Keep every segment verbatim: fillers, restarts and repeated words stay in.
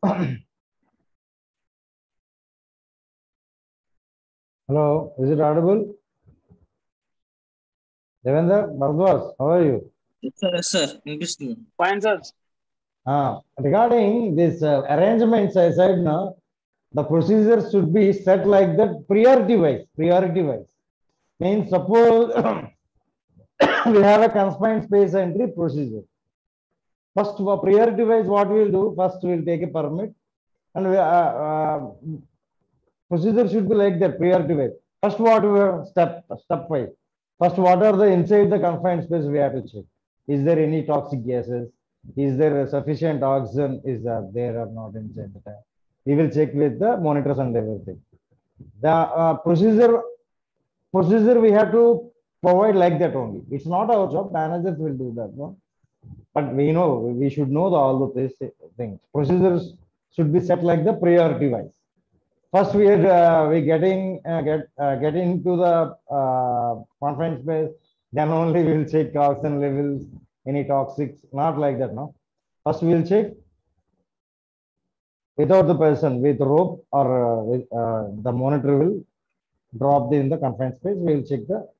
Hello, is it audible? Devendra Bhardwaj, how are you? Yes, sir. Yes, sir. Interesting. Fine, sir. Uh, regarding this uh, arrangements, I said no, the procedure should be set like that priority wise. Priority wise means suppose we have a confined space entry procedure. First, for priority wise, what we'll do? First, we'll take a permit, and we, uh, uh, procedure should be like that priority wise. First, what we have step step wise. First, what are the inside the confined space we have to check? Is there any toxic gases? Is there sufficient oxygen? Is uh, there or not inside the tank? We will check with the monitors and everything. The uh, procedure procedure we have to provide like that only. It's not our job. Managers will do that one. But we know we should know the, all of these things. Procedures should be set like the priority wise. First, we are uh, we getting uh, get uh, get into the uh, confined space. Then only we will check oxygen levels, any toxics. Not like that, no. First, we will check without the person with rope or uh, with, uh, the monitor will drop the, in the confined space. We will check the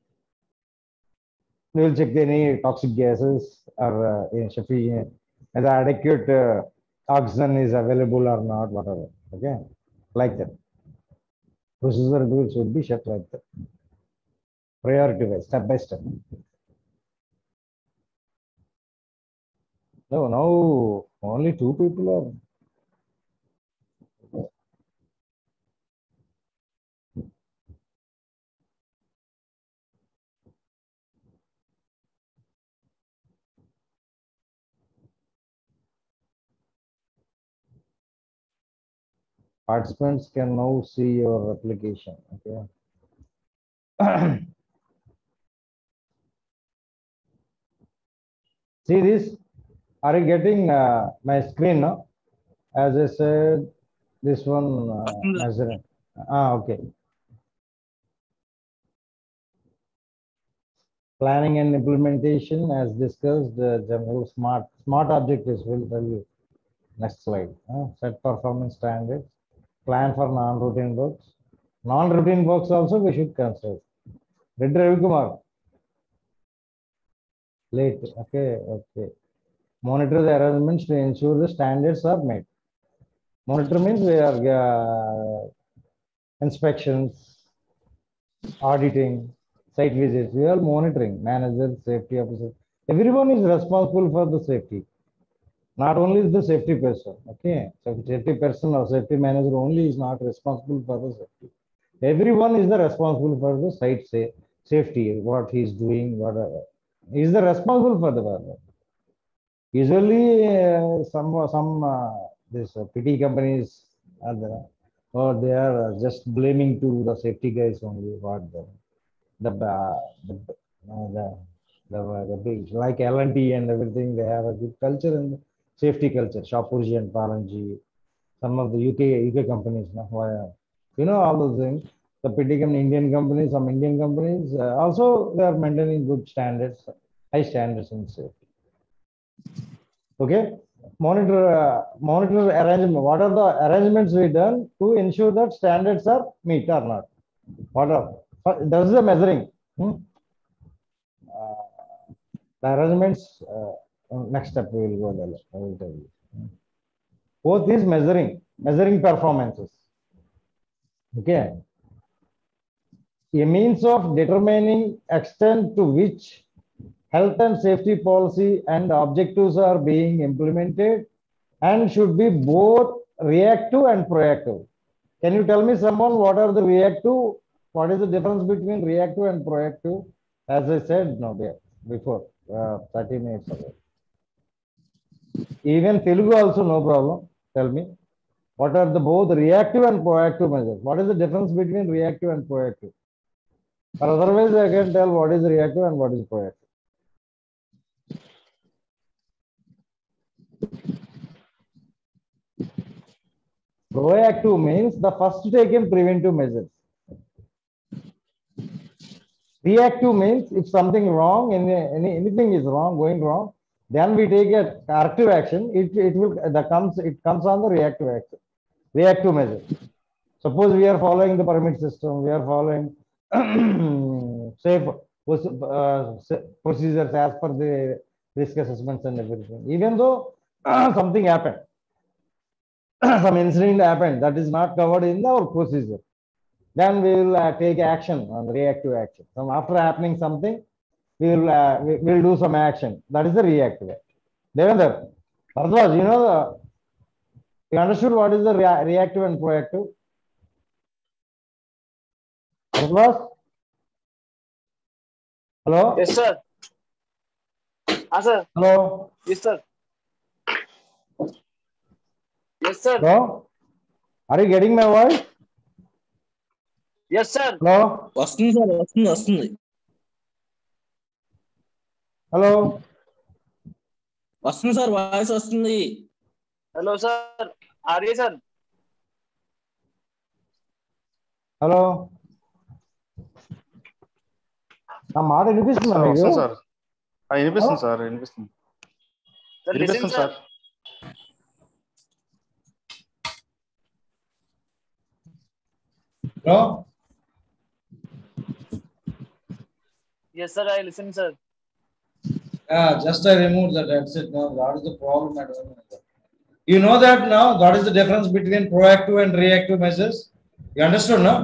we will check any toxic gases or uh, in sufficient the adequate uh, oxygen is available or not, whatever. Okay, like that. Procedure rules should be set like that. Priority wise, step by step. No, now only two people are. Participants can now see your application. Okay. See this? Are you getting uh, my screen now? As I said, this one uh, measuring. Ah, okay. Planning and implementation, as discussed, the general smart smart objectives will tell you. Next slide. Uh, set performance standards. Plan for non-routine works. Non-routine works also we should consider. Did Ravi Kumar? Late. Okay. Okay. Monitor the arrangements to ensure the standards are met. Monitor means we are uh, inspections, auditing, site visits. We are monitoring. Managers, safety officers. Everyone is responsible for the safety. Not only the safety person. Okay. So safety person or safety manager only is not responsible for the safety. Everyone is the responsible for the site say, safety, what he is doing, whatever. He is the responsible for the work. Usually, uh, some some uh, this uh, P T companies are there, or they are uh, just blaming to the safety guys only. What the the uh, the, uh, the, the, uh, the big like L and T and everything, they have a good culture and safety culture. Shapoorji and Palanji, some of the U K U K companies, no? Why, uh, you know all those things. The P T company, Indian companies, some Indian companies uh, also they are maintaining good standards, high standards in safety. Okay, monitor uh, monitor arrangement. What are the arrangements we done to ensure that standards are meet or not? What are does the measuring? Hmm? Uh, the arrangements. Uh, next step we will go there. I will tell you. Both is measuring, measuring performances. Okay, a means of determining extent to which health and safety policy and objectives are being implemented and should be both reactive and proactive. Can you tell me someone what are the reactive? What is the difference between reactive and proactive? As I said no there before uh, thirty minutes ago. Even Telugu also no problem. Tell me what are the both reactive and proactive measures? What is the difference between reactive and proactive? Or otherwise, I can tell what is reactive and what is proactive. Proactive means the first taken preventive measures. Reactive means if something wrong, any, any anything is wrong, going wrong, Then we take a corrective action. It it will that comes it comes on the reactive action, reactive measure. Suppose we are following the permit system, we are following safe uh, procedures as per the risk assessments and everything. Even though something happened, some incident happened that is not covered in our procedure, then we will uh, take action on reactive action. So after happening something, we will uh, we will do some action. That is the reactive action. Devendra, Bharadwaj, you know, the, you understood what is the rea reactive and proactive? Bharadwaj? Hello? Yes, sir. Ah, sir. Hello? Yes, sir. Yes, sir. Hello? Are you getting my voice? Yes, sir. Hello? వస్తుంది sir వస్తుంది వస్తుంది Hello? వస్తుంది sir voice వస్తుంది. Hello, sir. Are you, sir? Hello? నా మాట వినిపిస్తుందా మీకు? వస్తుంది సార్. వినిపిస్తుంది సార్, వినిపిస్తుంది Sir, listen, వినిపిస్తుంది sir. Sir. Hello? Yes, sir. I listen, sir. Yeah, just I removed that. That's it. No, that is the problem. I don't know. You know that now. That is the difference between proactive and reactive measures. You understood now?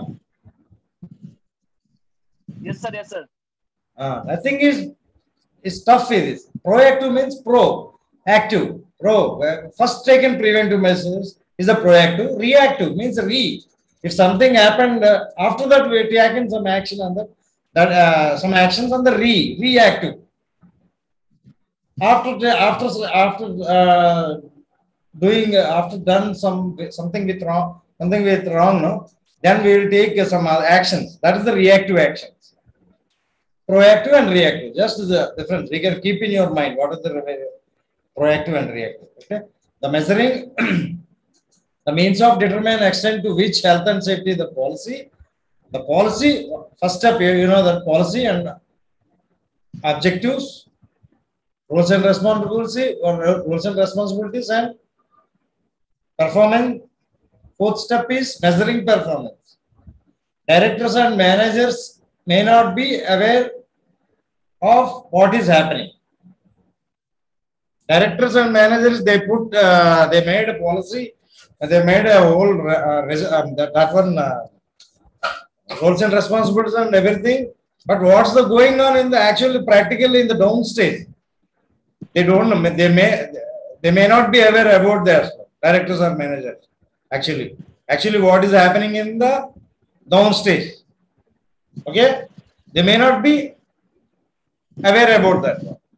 Yes, sir. Yes, sir. Uh, nothing is is tough. It is proactive means pro, active, pro. Uh, First taken preventive measures is a proactive. Reactive means re. If something happened uh, after that, we are taking some action on that. That uh, some actions on the re reactive. After the, after after uh, doing uh, after done some something with wrong something with wrong, no, then we will take uh, some other actions. That is the reactive actions. Proactive and reactive, just the difference. We can keep in your mind what is the proactive and reactive. Okay, the measuring the means of determine extent to which health and safety the policy. The policy first step, you know, the policy and objectives, roles and responsibility or roles and responsibilities and performance. Fourth step is measuring performance. Directors and managers may not be aware of what is happening. Directors and managers, they put uh, they made a policy, they made a whole uh, um, that, that one uh, roles and responsibilities and everything, but what's the going on in the actually practically in the downstage? They don't know. They may they may not be aware about their directors or managers. Actually, actually, what is happening in the downstage? Okay, they may not be aware about that.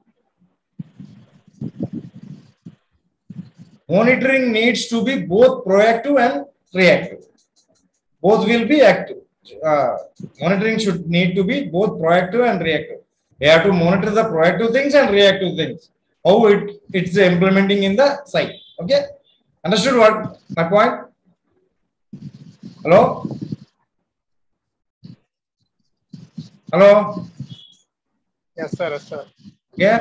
Monitoring needs to be both proactive and reactive. Both will be active. Uh, monitoring should need to be both proactive and reactive. We have to monitor the proactive things and reactive things. How it it's implementing in the site. Okay, understood what my point? Hello, hello. Yes, sir. Yes, sir. Yeah,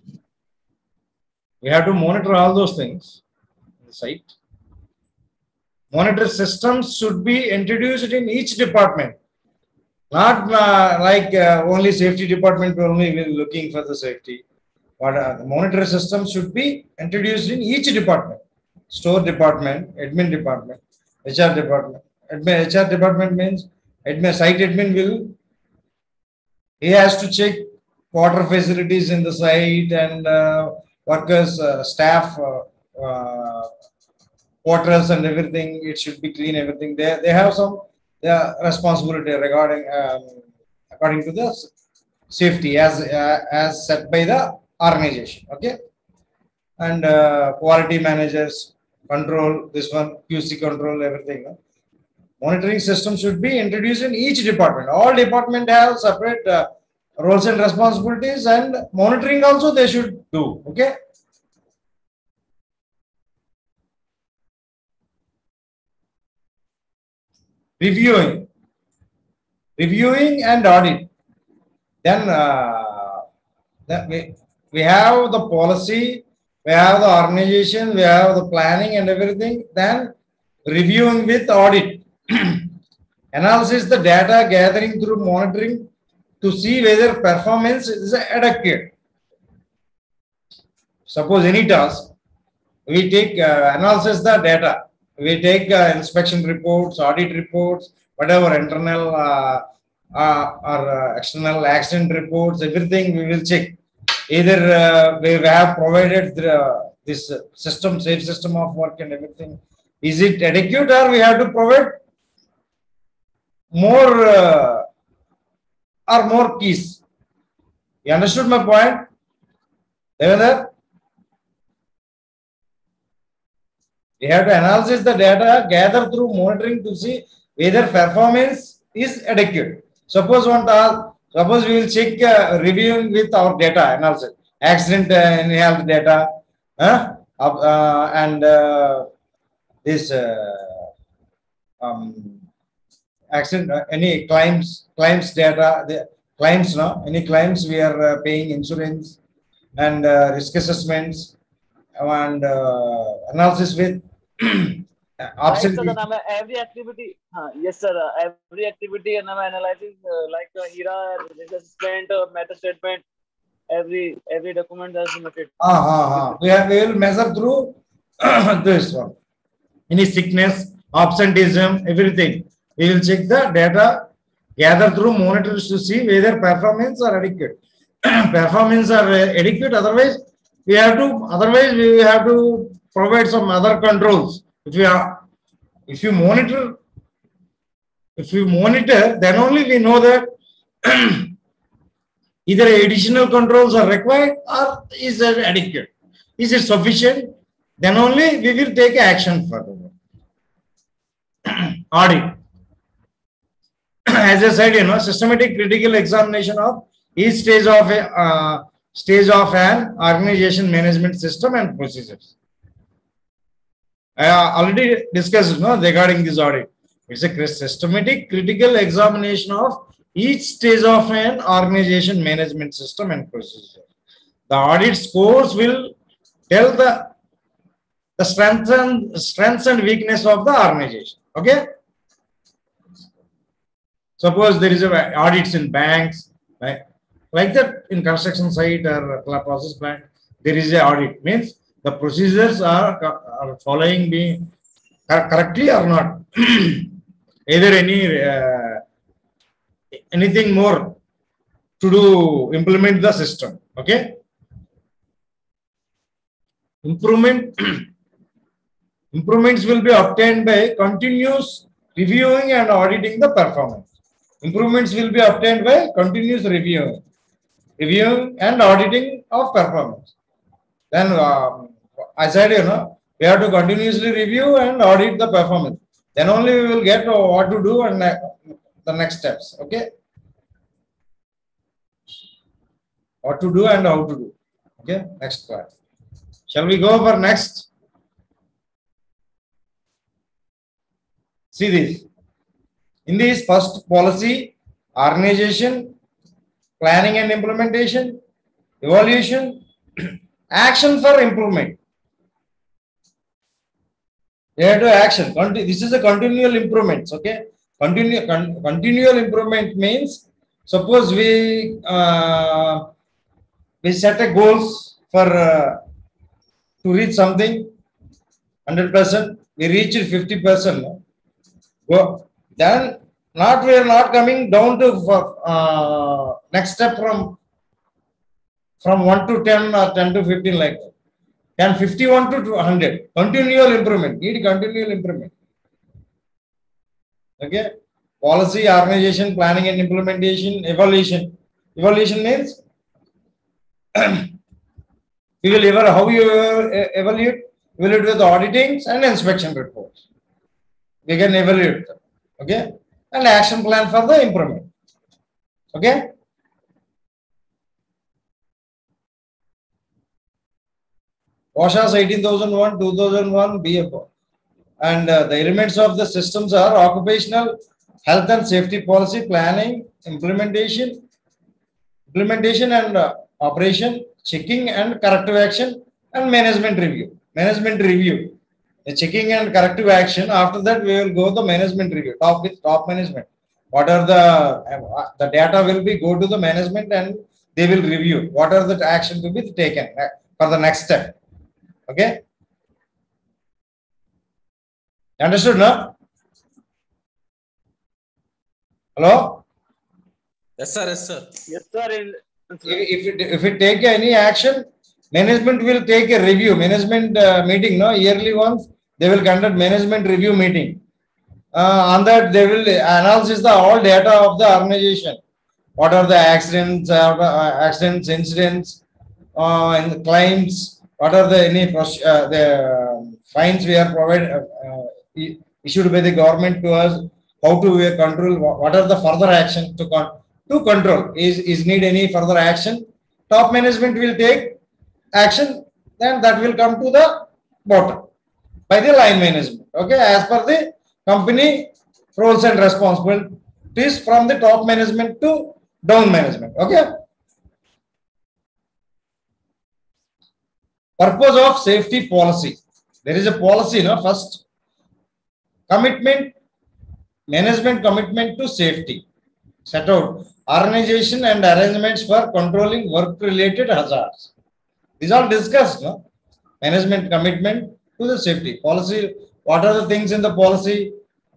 we have to monitor all those things in the site. Monitor systems should be introduced in each department. Not uh, like uh, only safety department only will looking for the safety. But uh, the monitor system should be introduced in each department. Store department, admin department, H R department. Admin, H R department means admin, site admin will, he has to check water facilities in the site and uh, workers, uh, staff, uh, uh, quarters and everything. It should be clean, everything. They, they have some uh, responsibility regarding um, according to the safety as uh, as set by the organization. Okay, and uh, quality managers control this one, Q C control everything. No? Monitoring system should be introduced in each department. All department have separate uh, roles and responsibilities, and monitoring also they should do. Okay. Reviewing, reviewing and audit. Then, uh, then we, we have the policy, we have the organization, we have the planning and everything, then reviewing with audit. Analysis the data gathering through monitoring to see whether performance is adequate. Suppose any task, we take uh, analysis the data, we take uh, inspection reports, audit reports, whatever internal uh, uh, or uh, external accident reports, everything we will check. Either uh, we have provided the, this uh, system, safe system of work and everything. Is it adequate, or we have to provide more uh, or more keys? You understood my point? Devendra? We have to analyze the data, gather through monitoring to see whether performance is adequate. Suppose one task, suppose we will check uh, reviewing with our data analysis, accident uh, in health data, huh? uh, and uh, this uh, um, accident, uh, any claims, claims data, the claims, no, any claims we are uh, paying insurance and uh, risk assessments and uh, analysis with Right, sir, then I'm, every activity, uh, yes, sir, uh, every activity and I'm analyzing uh, like uh, HIRA, risk assessment, uh, meta statement, every every document that's submitted. Ah, ah, ah. We, have, we will measure through this one. Any sickness, absenteeism, everything. We will check the data, gather through monitors to see whether performance are adequate. Performance are adequate, otherwise we have to, otherwise we have to provide some other controls. If you are, if you monitor, if you monitor, then only we know that either additional controls are required or is it adequate. Is it sufficient? Then only we will take action further. Audit. As I said, you know, systematic critical examination of each stage of a uh, stage of an organization management system and procedures. I already discussed, no, regarding this audit. It's a systematic critical examination of each stage of an organization management system and procedure. The audit scores will tell the, the strengths and strengths and weakness of the organization. Okay. Suppose there is a audits in banks, right? Like that in construction site or process plant, there is a audit. Means the procedures are, are following being correctly or not. Either any uh, anything more to do implement the system. Okay. Improvement improvements will be obtained by continuous reviewing and auditing the performance. Improvements will be obtained by continuous reviewing, reviewing and auditing of performance. Then, um, I said, you know, we have to continuously review and audit the performance. Then only we will get what to do and the next steps. Okay. What to do and how to do. Okay. Next part. Shall we go for next? See this. In this first policy, organization, planning and implementation, evaluation, action for improvement. You have to action. This is a continual improvements. Okay. Continue, con continual improvement means, suppose we uh, we set a goals for uh, to reach something one hundred percent. We reach it fifty percent. Go. Then not we are not coming down to uh, next step from from one to ten or ten to fifteen like that. Then fifty-one to one hundred. Continual improvement. Need continual improvement. Okay. Policy, organization, planning and implementation, evaluation. Evaluation means we will ever how you evaluate? Evaluate with auditings and inspection reports. We can evaluate them. Okay. And action plan for the improvement. Okay. OSHA's eighteen thousand one, two thousand one, B F O. And uh, the elements of the systems are occupational health and safety policy, planning, implementation, implementation and uh, operation, checking and corrective action, and management review. Management review. The checking and corrective action. After that, we will go to the management review. Top with top management. What are the uh, the data will be go to the management and they will review what are the action to be taken for the next step. Okay. Understood, no? Hello? Yes, sir. Yes, sir. Yes, sir. In, If it, if it take any action, management will take a review, management uh, meeting, no, yearly once, they will conduct management review meeting. Uh, on that, they will analyze the all data of the organization. What are the accidents, uh, accidents, incidents, uh, and claims? What are the any uh, the fines we are provided uh, issued by the government to us? How to we control? What are the further actions to con to control? Is is need any further action? Top management will take action. Then that will come to the bottom by the line management. Okay, as per the company roles and responsibilities from the top management to down management. Okay. Purpose of safety policy. There is a policy, no? First, commitment, management commitment to safety. Set out organization and arrangements for controlling work-related hazards. These are discussed, no? Management commitment to the safety policy. What are the things in the policy?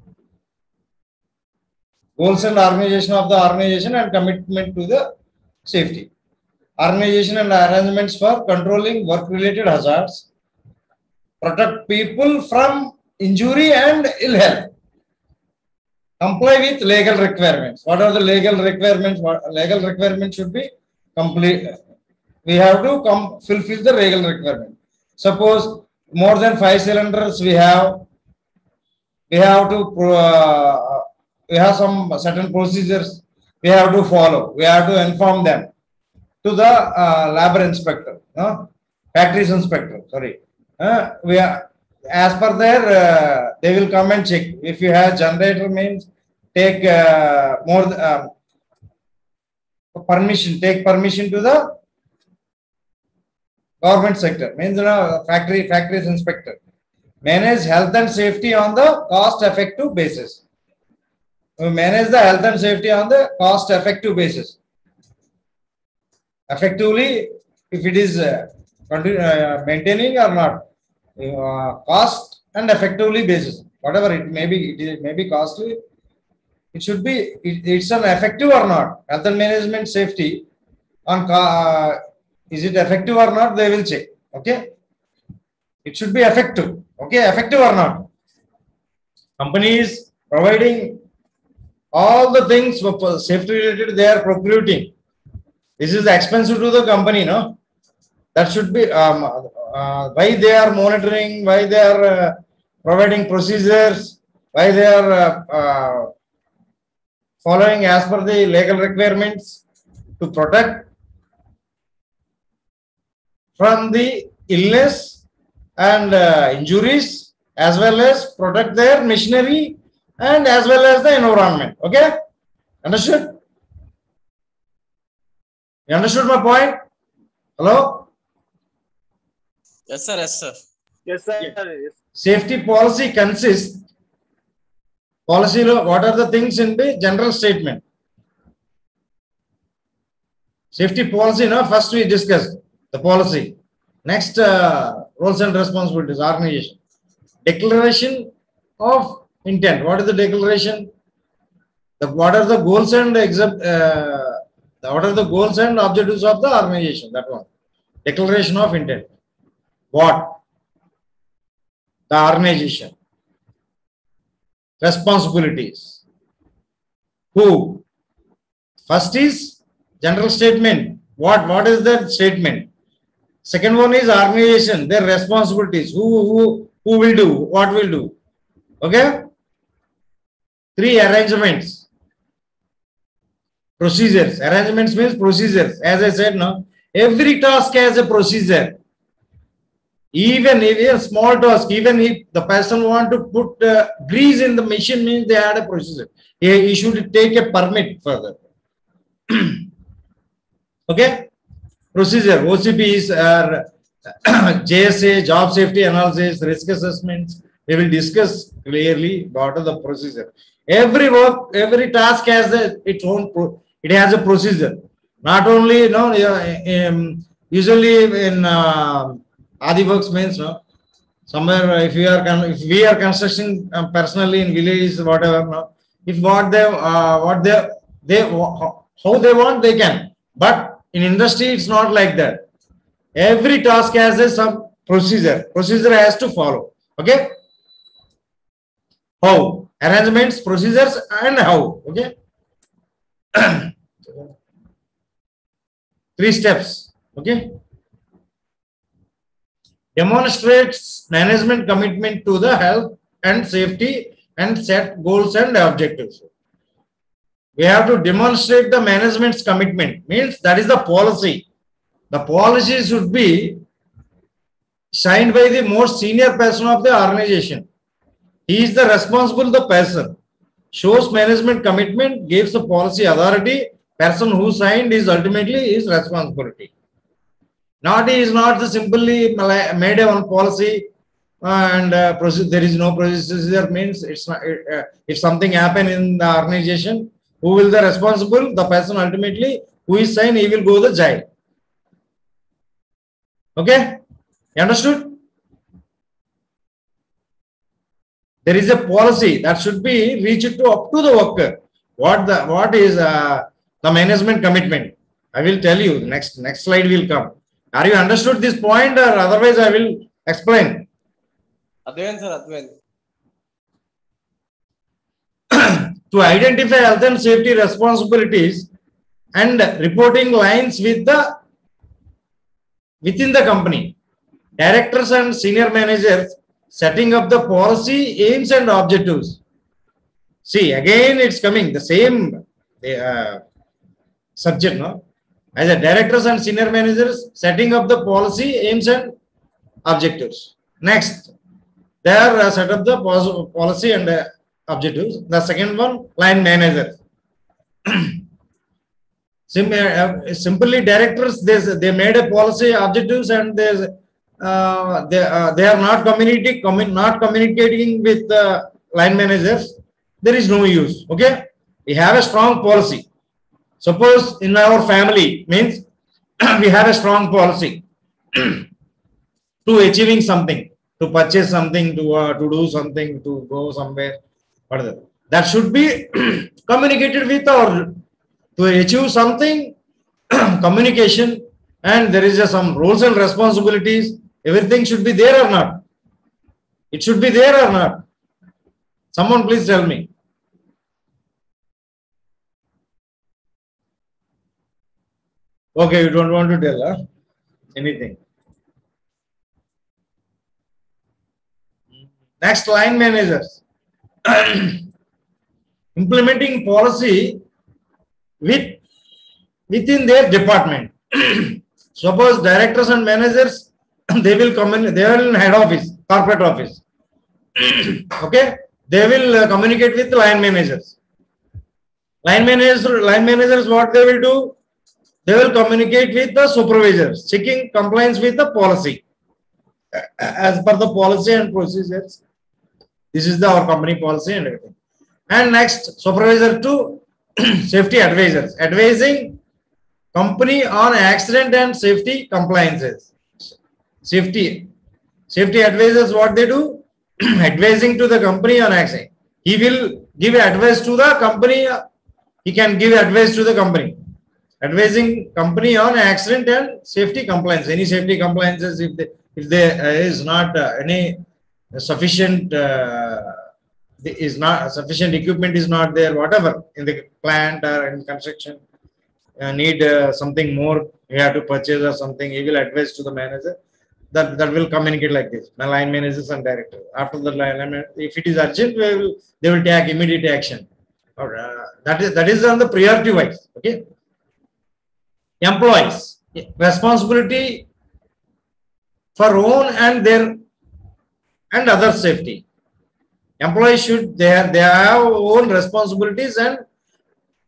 Goals and organization of the organization and commitment to the safety. Organization and arrangements for controlling work-related hazards. Protect people from injury and ill health. Comply with legal requirements. What are the legal requirements? What legal requirements should be complete. We have to come fulfill the legal requirement. Suppose more than five cylinders we have. We have to uh, we have some certain procedures we have to follow. We have to inform them to the uh, labor inspector, no? Factories inspector. Sorry, uh, we are as per their uh, they will come and check. If you have generator, means take uh, more uh, permission. Take permission to the government sector. Means you know, factory factories inspector. Manage health and safety on the cost effective basis. We manage the health and safety on the cost effective basis. Effectively, if it is uh, uh, maintaining or not, uh, cost and effectively basis, whatever it may be, it is, may be costly, it should be, it, it's an effective or not. Health and management safety on uh, is it effective or not, they will check. Okay, it should be effective. Okay, effective or not. Companies providing all the things for safety related, they are procuring. This is expensive to the company, no? That should be um, uh, why they are monitoring, why they are uh, providing procedures, why they are uh, uh, following as per the legal requirements to protect from the illness and uh, injuries, as well as protect their machinery and as well as the environment. Okay, understood? You understood my point? Hello? Yes, sir. Yes, sir. yes, sir. Yes. Safety policy consists, policy law, what are the things in the general statement? Safety policy, no? First we discussed the policy. Next, uh, roles and responsibilities, organization. Declaration of intent. What is the declaration? The, what are the goals and except, uh, what are the goals and objectives of the organization? That one. Declaration of intent. What? The organization. Responsibilities. Who? First is general statement. What? What is that statement? Second one is organization. Their responsibilities. Who? Who? Who will do? What will do? Okay. Three, arrangements. Procedures. Arrangements means procedures. As I said, no. Every task has a procedure. Even if a small task, even if the person want to put uh, grease in the machine, means they had a procedure. He, he should take a permit further. Okay. procedure, O C Ps are J S A, job safety analysis, risk assessments. We will discuss clearly what are the procedure. Every work, every task has a, its own, pro, it has a procedure. Not only, you know, um, usually in uh, AdiWorks means, no, somewhere if we are, if we are constructing um, personally in villages, whatever, no, if what they, uh, what they, they, how they want, they can. But in industry, it's not like that. Every task has a some procedure. Procedure has to follow. Okay. How? Arrangements, procedures, and how. Okay. Three steps. Okay. Demonstrates management commitment to the health and safety and set goals and objectives. We have to demonstrate the management's commitment. Means that is the policy. The policy should be signed by the most senior person of the organization. He is the responsible the person. Shows management commitment, gives the policy authority. Person who signed is ultimately his responsibility. Not he is not the simply made a one policy and uh, there is no procedure. Means it's not, uh, if something happen in the organization, who will the responsible? The person ultimately who is signed, he will go to the jail. Okay, you understood? There is a policy that should be reached to up to the worker. What the what is uh, the management commitment? I will tell you. Next next slide will come. Are you understood this point, or otherwise I will explain? Advain sir, Advain. To identify health and safety responsibilities and reporting lines with the within the company, directors and senior managers setting up the policy, aims and objectives. See, again it's coming the same uh, subject, no? As a directors and senior managers setting up the policy, aims and objectives. Next, they are uh, set up the policy and uh, objectives. The second one, line manager. Sim uh, simply directors, they, they made a policy objectives and they, uh, they, uh, they are not communicating, commun not communicating with the line managers. There is no use. Okay, we have a strong policy. Suppose in our family, means we have a strong policy to achieving something, to purchase something, to uh, to do something, to go somewhere. Further, that should be communicated with our to achieve something. Communication, and there is a, some roles and responsibilities. Everything should be there or not? It should be there or not? Someone please tell me. Okay, you don't want to tell huh? anything. Next, line managers. Implementing policy with within their department. Suppose directors and managers, they will come in, they will in head office, corporate office. Okay, they will uh, communicate with line managers. Line managers, line managers, what they will do? They will communicate with the supervisors, checking compliance with the policy. As per the policy and procedures, this is the our company policy and everything. And next, supervisor to safety advisors, advising company on accident and safety compliances. Safety, safety advisors, what they do? Advising to the company on accident. He will give advice to the company. He can give advice to the company. Advising company on accident and safety compliance. Any safety compliances, if they, if there uh, is not uh, any sufficient uh, is not sufficient equipment is not there, whatever in the plant or in construction, uh, need uh, something more, you have to purchase or something, he will advise to the manager. That, that will communicate like this, my line managers and director. After the line, if it is urgent, they will, they will take immediate action. Or, uh, that is that is on the priority wise. Okay. Employees, responsibility for own and their and other safety. Employees should they have, they have own responsibilities and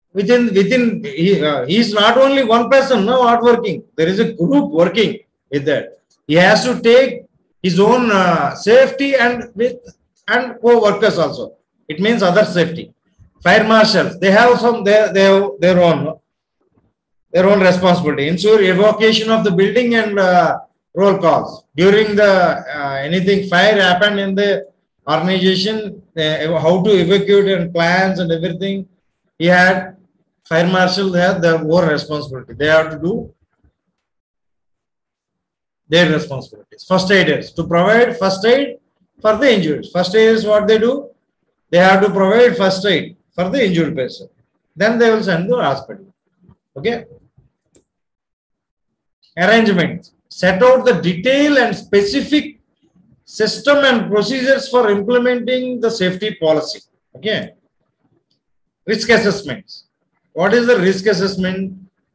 within within he, uh, he is not only one person no not working, there is a group working with that. He has to take his own uh, safety and with and co-workers also. It means other safety. Fire marshals, they have some their their, their own their own responsibility. Ensure evacuation of the building and uh, roll calls during the uh, anything fire happened in the organization, uh, how to evacuate and plans and everything. He had fire marshal have their own responsibility. They have to do their responsibilities. First aiders to provide first aid for the injured. First aid is what they do. They have to provide first aid for the injured person. Then they will send to the hospital. Okay. Arrangement. Set out the detail and specific system and procedures for implementing the safety policy. Okay. Risk assessments. What is the risk assessment?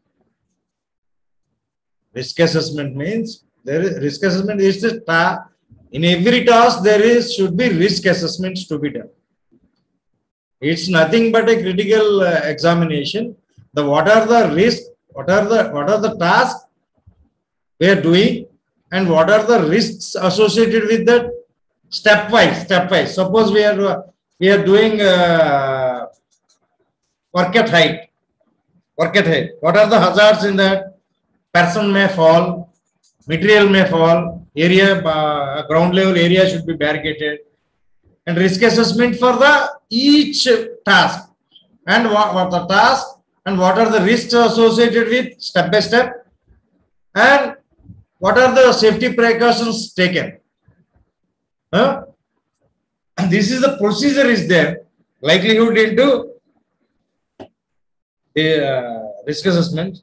Risk assessment means there is risk assessment is the task. In every task there is should be risk assessments to be done. It's nothing but a critical uh, examination. The what are the risks? What are the what are the tasks we are doing, and what are the risks associated with that? Stepwise, stepwise. Suppose we are uh, we are doing uh, work at height. Work at height. What are the hazards in that? Person may fall, material may fall, area uh, ground level area should be barricaded, and risk assessment for the each task, and what, what the task and what are the risks associated with step by step, and what are the safety precautions taken. Huh? And this is the procedure is there. Likelihood into the uh, risk assessment.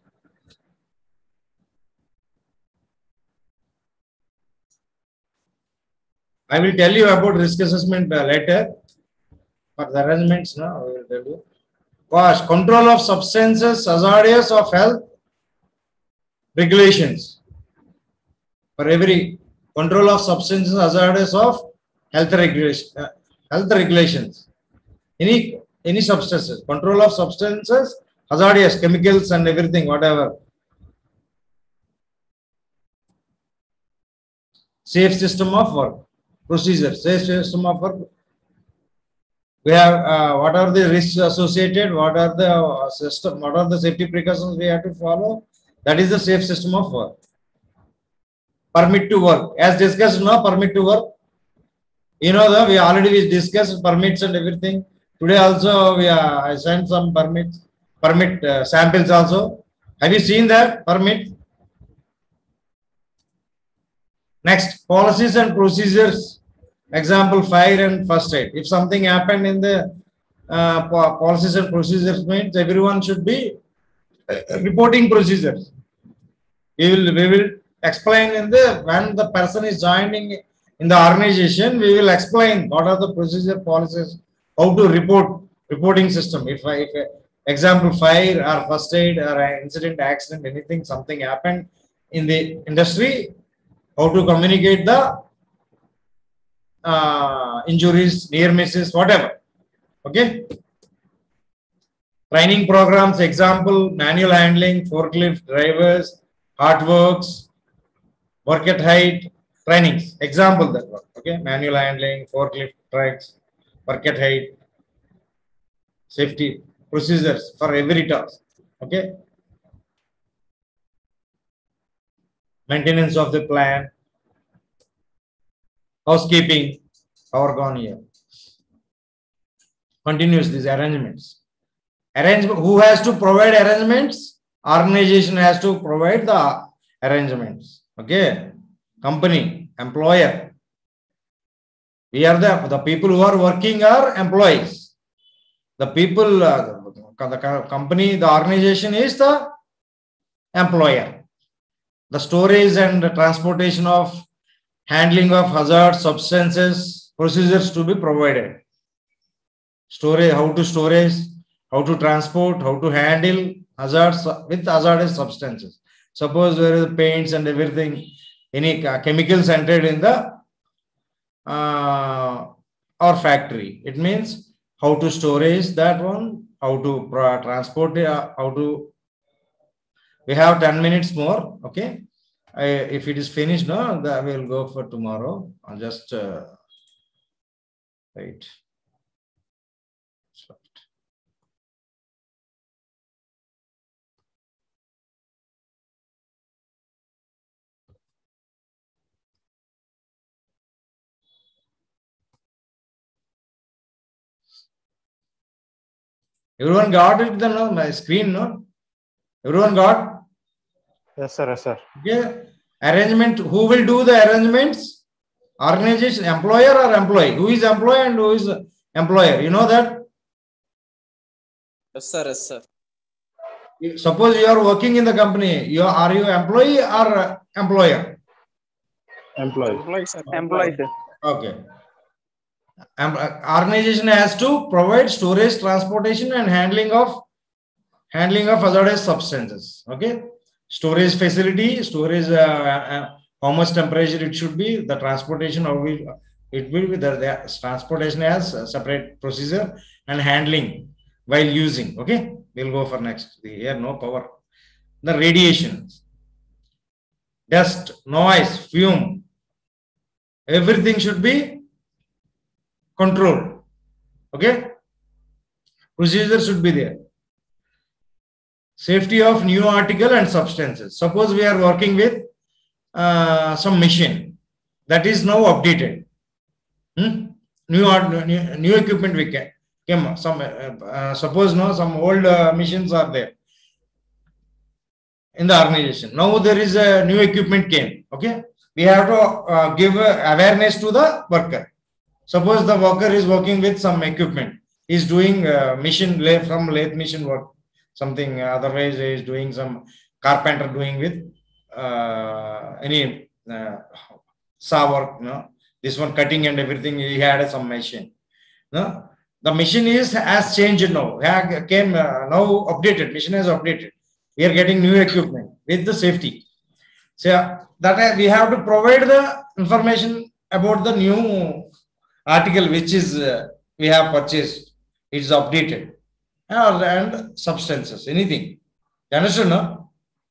I will tell you about risk assessment uh, later. For the arrangements now, I will tell you. Wash, control of substances, hazardous of health, regulations. For every control of substances, hazardous of health regulation, uh, health regulations. Any any substances, control of substances, hazardous chemicals and everything, whatever. Safe system of work. Procedure, safe system of work. We have uh, what are the risks associated, what are the uh, system, what are the safety precautions we have to follow. That is the safe system of work. Permit to work, as discussed now, permit to work. You know that we already discussed permits and everything. Today also we are, I sent some permits, permit uh, samples also. Have you seen that permit? Next, policies and procedures. Example, fire and first aid. If something happened in the uh, policies and procedures means everyone should be reporting procedures. We will, we will explain in the, when the person is joining in the organization, we will explain what are the procedure policies, how to report, reporting system. If, I, if example, fire or first aid or an incident, accident, anything, something happened in the industry, how to communicate the uh, injuries, near misses, whatever. Okay. Training programs, example, manual handling, forklift drivers, artworks, work at height, trainings. Example that one. Okay. Manual handling, forklift trucks, work at height, safety procedures for every task. Okay. Maintenance of the plan, housekeeping, power gone here. Continues these arrangements. Arrangement, who has to provide arrangements? Organization has to provide the arrangements. Okay. Company, employer. We are the, the people who are working are employees. The people, uh, the company, the organization is the employer. The storage and the transportation of handling of hazard substances, procedures to be provided. Storage, how to storage, how to transport, how to handle hazards with hazardous substances. Suppose there is paints and everything, any chemicals entered in the uh, our factory. It means how to storage that one, how to transport, uh, how to, we have ten minutes more, okay? I, if it is finished now, I will go for tomorrow. I'll just uh, wait. Everyone got it, then no? My screen, no? Everyone got? Yes, sir. Yes, sir. Okay. Arrangement. Who will do the arrangements? Organization, employer or employee? Who is employee and who is employer? You know that? Yes, sir. Yes, sir. Suppose you are working in the company. You are, are you employee or employer? Employee. Employee, sir. Employee, sir. Okay. Um, organization has to provide storage, transportation, and handling of handling of hazardous substances. Okay, storage facility, storage, uh, uh, how much temperature it should be, the transportation, how will it will be the, the transportation has a separate procedure, and handling while using. Okay, we'll go for next. Here no power. The radiations, dust, noise, fume, everything should be control. Okay, procedure should be there. Safety of new article and substances. Suppose we are working with uh, some machine that is now updated. Hmm? New, new new equipment we can came some uh, uh, suppose no some old uh, machines are there in the organization. Now there is a new equipment came. Okay, we have to uh, give uh, awareness to the worker. Suppose the worker is working with some equipment, he is doing uh, machine from lathe machine work, something, otherwise he is doing some carpenter doing with uh, any uh, saw work, no? This one cutting and everything, he had some machine. No? The machine is has changed now, came uh, now updated, machine has updated. We are getting new equipment with the safety. So that we have to provide the information about the new article which is uh, we have purchased, it is updated, uh, and substances, anything. You understand, no?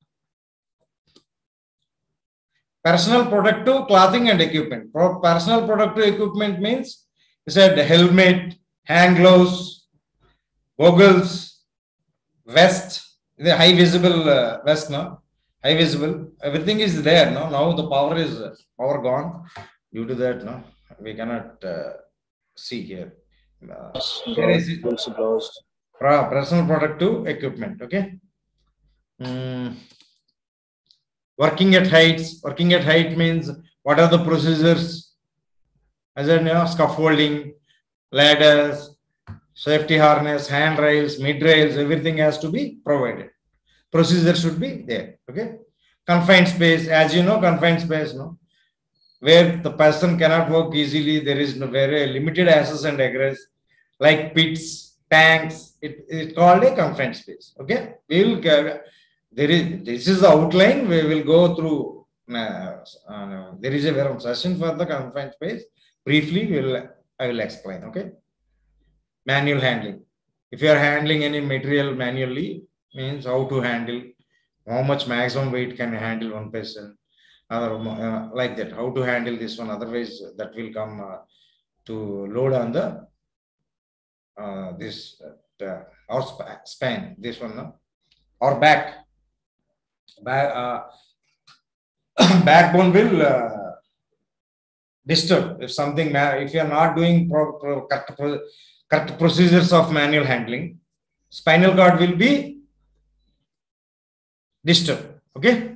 Personal protective clothing and equipment. Pro personal protective equipment means, you said helmet, hand gloves, goggles, vest, the high visible uh, vest, no? High visible, everything is there, no? Now the power is uh, power gone. Due to that, no, we cannot uh, see here. Uh, there is personal protective equipment. Okay. Mm. Working at heights. Working at height means what are the procedures? As in, you know, scaffolding, ladders, safety harness, handrails, mid rails, everything has to be provided. Procedure should be there. Okay. Confined space, as you know, confined space, no, where the person cannot work easily. There is no very limited access and egress, like pits, tanks. It is called a confined space. Okay. We will. Uh, there is. This is the outline. We will go through. Uh, uh, there is a very session for the confined space. Briefly, we will. I will explain. Okay. Manual handling. If you are handling any material manually, means how to handle, how much maximum weight can handle one person, other uh, like that. How to handle this one? Otherwise, that will come uh, to load on the uh, this uh, or span. This one, no? Or back. Back uh, backbone will uh, disturb if something. If you are not doing pro, pro, correct, pro, correct procedures of manual handling, spinal cord will be disturbed. Okay.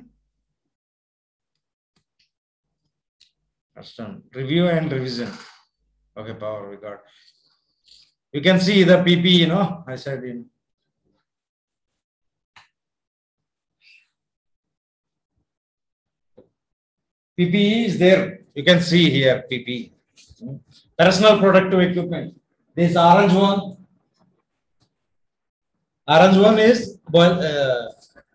Review and revision. Okay, power we got. You can see the P P E, you know, I said in. P P E is there. You can see here P P E. Personal protective equipment. This orange one. Orange one is uh,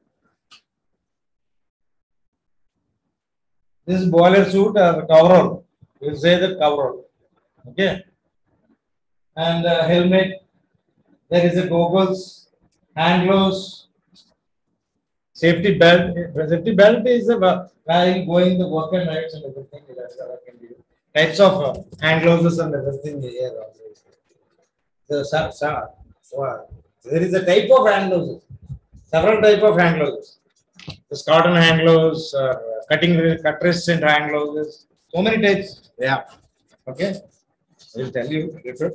this boiler suit or coverall. We will say the coverall. Okay. And uh, helmet. There is a goggles, hand gloves, safety belt. Safety belt is a while going the work and rights and everything. That's what I can do. Types of uh, hand gloves and everything here. The, so, so, so, there is a type of hand gloves. Several type of hand gloves. This cotton hand gloves, uh, cutting cut resistant hand gloves. So many types. Yeah. Okay. I will tell you. Refer.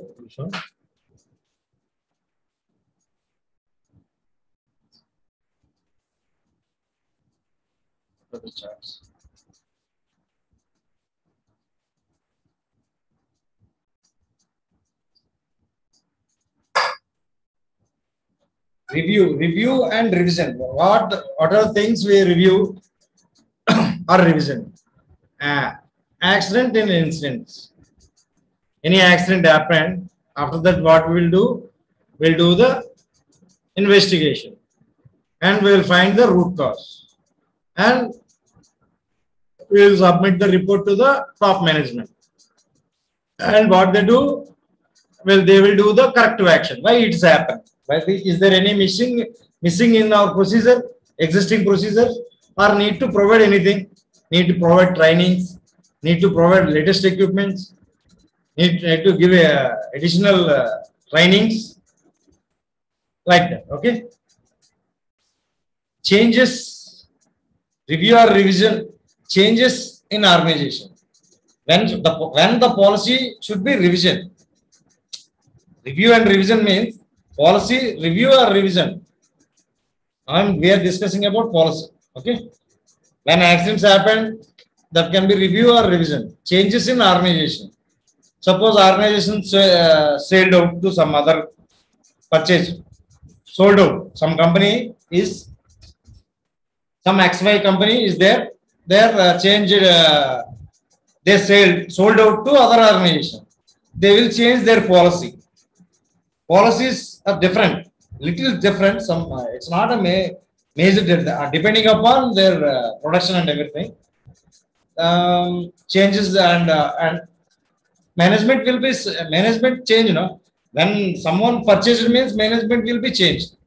For the charts. Review, review and revision. What, what are things we review or revision? Uh, accident and incidents. Any accident happened, after that what we will do? We'll do the investigation and we will find the root cause and we will submit the report to the top management. And what they do? Well, they will do the corrective action. Why it's happened? Why is there any missing missing in our procedure, existing procedures, or need to provide anything? Need to provide trainings, need to provide latest equipments, need, need to give a additional uh, trainings, like that. Okay. Changes, review or revision, changes in organization. When the when the policy should be revision. Review and revision means policy review or revision. And we are discussing about policy. Okay. When accidents happen, that can be review or revision. Changes in organization. Suppose organization uh, sold out to some other purchase. Sold out. Some company is, some X Y company is there. They are uh, changed, uh, they sold, sold out to other organization. They will change their policy. Policies are different, little different. Some uh, it's not a ma major uh, depending upon their uh, production and everything. Um, changes and uh, and management will be management change. You know, when someone purchases means management will be changed.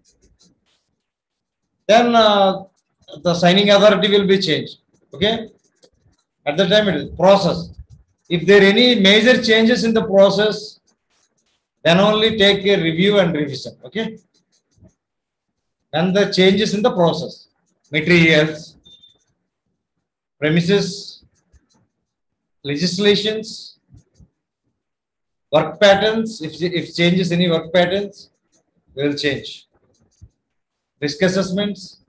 Then uh, the signing authority will be changed. Okay, at the time it is process. If there are any major changes in the process, then only take a review and revision. Okay. And the changes in the process, materials, premises, legislations, work patterns. If, if changes any work patterns, we will change. Risk assessments,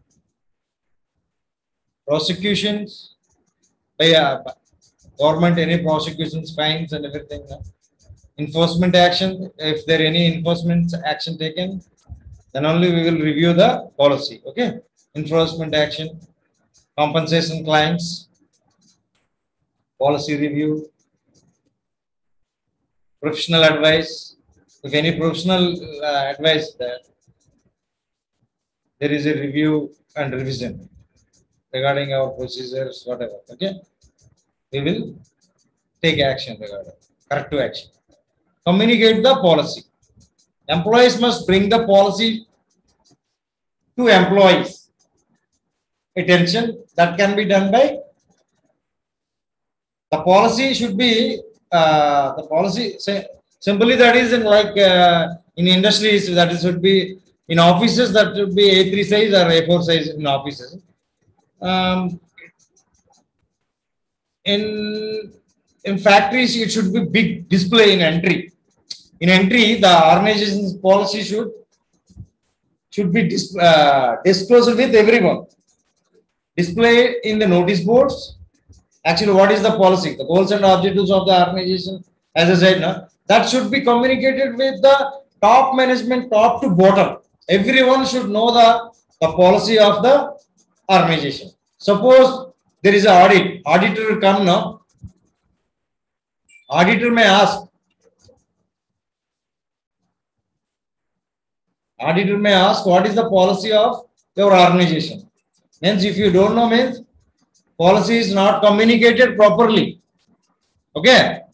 prosecutions, by uh, government, any prosecutions, fines and everything. Enforcement action, if there any enforcement action taken, then only we will review the policy. Okay. Enforcement action, compensation claims, policy review, professional advice. If any professional uh, advice there, there is a review and revision regarding our procedures, whatever. Okay. We will take action regarding corrective action. Communicate the policy. Employees must bring the policy to employees' attention. That can be done by the policy should be uh, the policy say, simply that is in like uh, in industries that is should be in offices that should be A three size or A four size in offices. Um, in in factories it should be big display in entry. In entry, the organization's policy should should be dis, uh, disclosed with everyone. Display in the notice boards. Actually, what is the policy? The goals and objectives of the organization, as I said, no? That should be communicated with the top management, top to bottom. Everyone should know the, the policy of the organization. Suppose there is an audit. Auditor will come now. Auditor may ask, Auditor may ask, what is the policy of your organization? Means if you don't know, means policy is not communicated properly. Okay.